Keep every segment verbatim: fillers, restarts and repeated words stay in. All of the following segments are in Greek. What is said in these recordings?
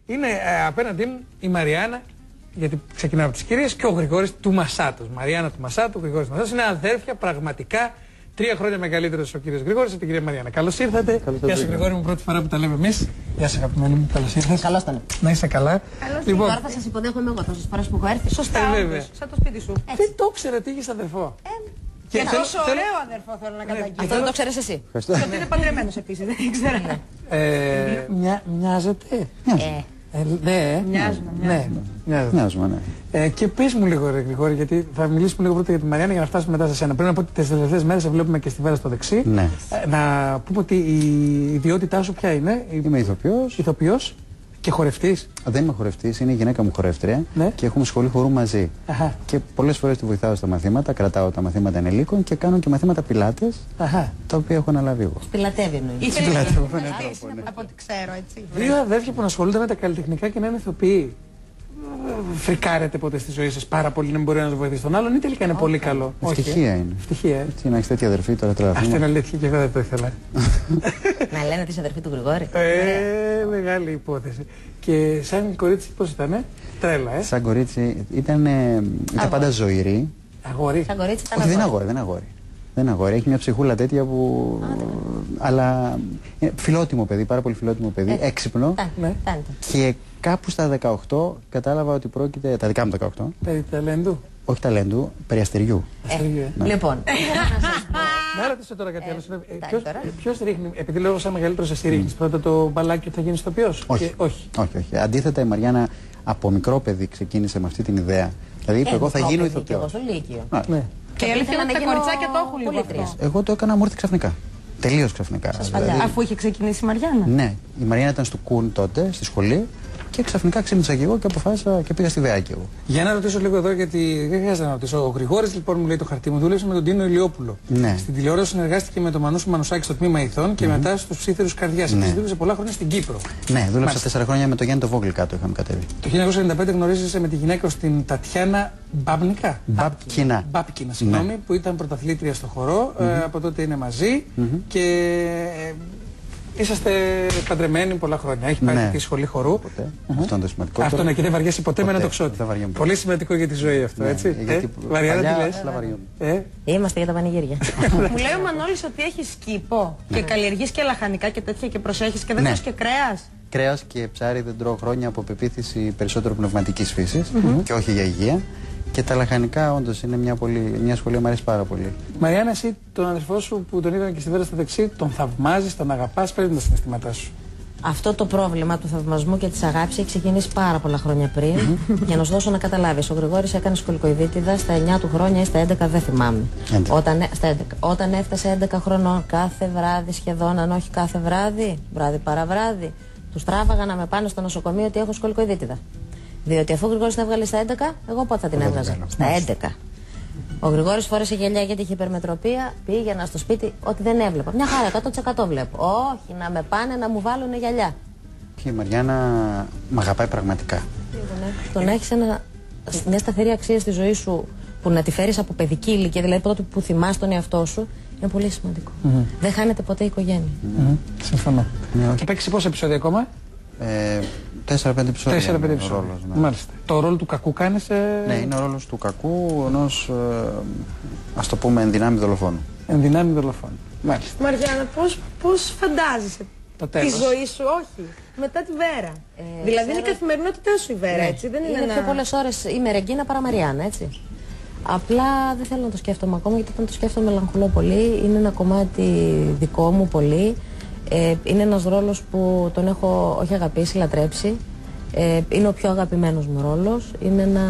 Είναι ε, απέναντί μου η Μαριάννα, γιατί ξεκινάμε από τις κυρίες, και ο Γρηγόρης του Μασάτος. Μαριάννα του Μασάτου, ο Γρηγόρης του Μασάτος. Είναι αδέρφια πραγματικά. Τρία χρόνια μεγαλύτερος ο κύριος Γρηγόρης από την κυρία Μαριάννα. Καλώς ήρθατε. Γεια σου, Γρηγόρη μου, πρώτη φορά που τα λέμε εμείς. Γεια σας, αγαπημένη μου, καλώς ήρθατε. Καλώς ήταν. Να είστε καλά. Καλώς λοιπόν, τώρα θα σας υποδέχομαι εγώ τόσες φορές που έχω έρθει. Σωστά, ε, βέβαια. Σαν το σπίτι σου. Δεν το ήξερα ότι είχες αδερφό. Ε, και και θέλω, τόσο θέλω... ωραίο αδερφό θέλω να καταγγείλω. Αυτό δεν το ξέρεις εσύ. Και ότι είναι παντρεμένος επίσης, δεν ήξερα. Ε, μοια, μοιάζετε. Ε. Ε, ναι, μοιάζουμε, ναι, ναι, μοιάζουμε, ναι. Ε, και πες μου λίγο, ρε Γρηγόρη, γιατί θα μιλήσουμε λίγο πρώτα για τη Μαριάννα για να φτάσουμε μετά σε σένα. Πρέπει να πω ότι τις τελευταίες μέρες σε βλέπουμε και στη Βέρα στο δεξί. Ναι. Ε, να πούμε ότι η ιδιότητά σου ποια είναι? Είμαι ηθοποιός. Ηθοποιός και χορευτής. Δεν είμαι χορευτής, είναι η γυναίκα μου χορεύτρια, ναι. Και έχουμε σχολή χορού μαζί. Αχα. Και πολλές φορές τη βοηθάω στα μαθήματα, κρατάω τα μαθήματα ενηλίκων και κάνω και μαθήματα πιλάτες, Αχα. τα οποία έχω αναλάβει εγώ. Πιλατεύει εννοεί. Από ό,τι ξέρω, έτσι. Δύο αδέρφια που ασχολούνται με τα καλλιτεχνικά και να είναι ηθοποιοί. Φρικάρετε ποτέ στη ζωή σας πάρα πολύ να μην μπορεί να βοηθήσει τον άλλον ή τελικά είναι πολύ καλό? Ευτυχία είναι. Ευτυχία, ε. Έτσι, να έχεις τέτοια αδερφή τώρα τρελαθούμε. Αυτό είναι αλήθεια και εγώ δεν το ήθελα. Να λένε ότι είσαι αδερφή του Γρηγόρη. Ε, μεγάλη υπόθεση. Και σαν κορίτσι πώς ήτανε? Τρέλα, ε. Σαν κορίτσι ήταν, ε, ήταν πάντα ζωηρή. Αγόρι. Σαν κορίτσι ήταν Όχι, αγόρι. δεν αγόρι, δεν αγόρι. Δεν αγόρι. Έχει μια ψυχούλα τέτοια που. Α, αλλά. Ε, φιλότιμο παιδί, πάρα πολύ φιλότιμο παιδί, ε, έξυπνο. Ναι. Και κάπου στα δεκαοκτώ κατάλαβα ότι πρόκειται. Τα δικά μου δεκαοκτώ. Περί ταλέντου. Όχι ταλέντου, περί αστεριού. Ε, ναι. Λοιπόν. Να ρωτήσω τώρα κάτι άλλο. Ε, Ποιος ρίχνει, επειδή λέω σαν μεγαλύτερος εσύ ρίχνεις πρώτα το μπαλάκι ότι θα γίνεις ηθοποιός? Όχι. όχι. όχι, όχι. Αντίθετα, η Μαριάννα από μικρό παιδί ξεκίνησε με αυτή την ιδέα. Δηλαδή είπε: εγώ θα γίνω ηθοποιός. Εγώ στο Λύκειο. Ναι. Και η αλήθεια είναι ότι τα κοριτσάκια το έχουν λίγο αυτό. Εγώ το έκανα, μου ήρθε ξαφνικά. Τελείως ξαφνικά. Δηλαδή... Αφού είχε ξεκινήσει η Μαριάννα. Ναι, η Μαριάννα ήταν στο Κουν τότε, στη σχολή. Και ξαφνικά ξύπνησα και εγώ και αποφάσισα και πήγα στη ΔΕΑ και εγώ. Για να ρωτήσω λίγο εδώ, γιατί δεν χρειάζεται να ρωτήσω. Ο Γρηγόρης λοιπόν μου λέει το χαρτί μου, δούλεψε με τον Τίνο Ηλιόπουλο. Ναι. Στην τηλεόραση συνεργάστηκε με τον Μανούσου Μανουσάκη στο τμήμα Ηθών και mm -hmm. μετά στους Ψήθερους Καρδιάς. Ναι. Δούλεψε πολλά χρόνια στην Κύπρο. Ναι, δούλεψα Μάλιστα. τέσσερα χρόνια με τον Γιάννη το Βόγκλη κάτω, είχαμε κατέβει. Το χίλια εννιακόσια ενενήντα πέντε γνωρίζεσαι με τη γυναίκα στην Τατιάνα Μπάμπνικα. Μπάμπκινα. Μπάμπκινα, συγγνώμη, ναι. Που ήταν πρωταθλήτρια στο χορό. Mm -hmm. ε, από τότε είναι μαζί mm -hmm. και. Είσαστε παντρεμένοι πολλά χρόνια. Έχει πάει ναι. τη σχολή χορού. Ποτέ. Mm -hmm. Αυτό είναι το σημαντικό. Αυτό είναι και δεν βαριέσαι ποτέ, ποτέ με ένα τοξότη. Πολύ σημαντικό για τη ζωή αυτό, ναι. έτσι. Γιατί ε, Βαριάνα, τι λες? Ε? Είμαστε για τα πανηγύρια. Μου λέει ο Μανώλης ότι έχεις κήπο και καλλιεργείς και λαχανικά και τέτοια και προσέχεις και δεν τρως και κρέας. Κρέας και ψάρι δεν τρώω χρόνια από πεποίθηση περισσότερο πνευματικής φύσης και όχι για υγεία. Και τα λαχανικά όντως είναι μια, πολύ, μια σχολή που μου αρέσει πάρα πολύ. Μαριάννα, εσύ τον αδερφό σου που τον είδαμε και στη Βέρα στο δεξί, τον θαυμάζεις, τον αγαπάς, παίρνει τα συναισθήματά σου. Αυτό το πρόβλημα του θαυμασμού και της αγάπης έχει ξεκινήσει πάρα πολλά χρόνια πριν. Για να σου δώσω να καταλάβεις, ο Γρηγόρης έκανε σκολικοειδίτιδα στα εννιά του χρόνια ή στα έντεκα, δεν θυμάμαι. Όταν, στα έντεκα. Όταν έφτασε έντεκα χρονών, κάθε βράδυ σχεδόν, αν όχι κάθε βράδυ, βράδυ παραβράδυ, τους τράβαγα να με πάνε στο νοσοκομείο ότι έχω σκολικοειδίτιδα. Διότι αφού ο Γρηγόρης την έβγαλε στα έντεκα, εγώ πότε θα την έβγαζα? Στα έντεκα. Ο Γρηγόρης φόρεσε γυαλιά γιατί είχε υπερμετροπία, πήγαινα στο σπίτι, ότι δεν έβλεπα. Μια χαρά, εκατό τοις εκατό βλέπω. Όχι, να με πάνε να μου βάλουν γυαλιά. Και η Μαριάννα μ' αγαπάει πραγματικά. Το να έχεις ένα, μια σταθερή αξία στη ζωή σου που να τη φέρεις από παιδική ηλικία, δηλαδή από τότε που θυμάσαι τον εαυτό σου, είναι πολύ σημαντικό. Mm -hmm. Δεν χάνεται ποτέ η οικογένεια. Mm -hmm. Συμφωνώ. Mm -hmm. Και παίξει πόσα επεισόδια ακόμα? Ε, τέσσερα πέντε επεισόδια. Τέσσερα πέντε επεισόδια. Ρόλος, ναι. Μάλιστα. Το ρόλο του κακού κάνεις? Ε... Ναι, είναι ο ρόλος του κακού ενός, ε, ας το πούμε, ενδυνάμει δολοφόνου. Ενδυνάμει δολοφόνου. Μάλιστα. Μαριάννα, πώς, πώς φαντάζεσαι τη ζωή σου, όχι, μετά τη Βέρα? Ε, δηλαδή ξέρω... είναι η καθημερινότητά σου η Βέρα, ναι. Έτσι. Δεν είναι είναι ένα... πιο πολλές ώρες είμαι Ρεγκίνα παρά Μαριάννα, έτσι. Απλά δεν θέλω να το σκέφτομαι ακόμα, γιατί όταν το σκέφτομαι μελαγχολώ πολύ. Είναι ένα κομμάτι δικό μου πολύ. Ε, είναι ένας ρόλος που τον έχω όχι αγαπήσει, λατρέψει. Ε, είναι ο πιο αγαπημένος μου ρόλος. Είναι ένα,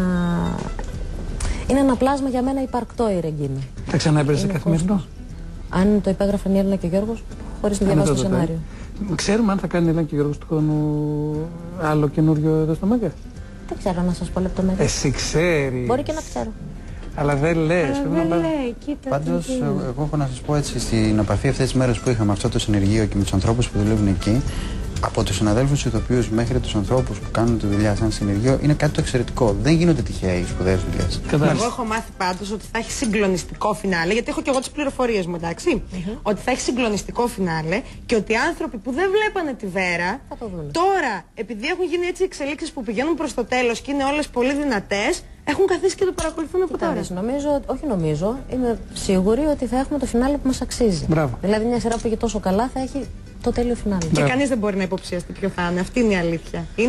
είναι ένα πλάσμα για μένα υπαρκτό η Ρεγκίνα. Θα ξανά έπαιζε καθημερινό? Αν το υπέγραφαν η Έλληνα και ο Γιώργος, χωρίς να διαβάσω το σενάριο. Ξέρουμε αν θα κάνει η Έλληνα και ο Γιώργος του χρόνου άλλο καινούριο εδώ στο Μέγκα? Δεν ξέρω να σας πω λεπτομέρειες. Εσύ ξέρεις? Μπορεί και να ξέρω. Αλλά δεν λες. Αλλά δεν λέει, κοίτα. Πάντως, εγώ έχω να σας πω έτσι, στην επαφή αυτές τις μέρες που είχαμε αυτό το συνεργείο και με τους ανθρώπους που δουλεύουν εκεί, από τους συναδέλφους ηθοποιούς μέχρι τους ανθρώπους που κάνουν τη δουλειά σαν συνεργείο είναι κάτι το εξαιρετικό. Δεν γίνονται τυχαία οι σπουδαίες δουλειές. Εγώ έχω μάθει πάντως ότι θα έχει συγκλονιστικό φινάλε, γιατί έχω και εγώ τις πληροφορίες μου, εντάξει. Mm-hmm. Ότι θα έχει συγκλονιστικό φινάλε και ότι οι άνθρωποι που δεν βλέπανε τη Βέρα τώρα, επειδή έχουν γίνει έτσι εξελίξεις που πηγαίνουν προς το τέλος και είναι όλες πολύ δυνατές, έχουν καθίσει και το παρακολουθούν από τώρα. Νομίζω, όχι νομίζω, είμαι σίγουρη ότι θα έχουμε το φινάλε που μας αξίζει. Μπράβο. Δηλαδή μια σειρά που πήγε τόσο καλά θα έχει το τέλειο φινάλε. Και κανείς δεν μπορεί να υποψιαστεί ποιο θα είναι. Αυτή είναι η αλήθεια.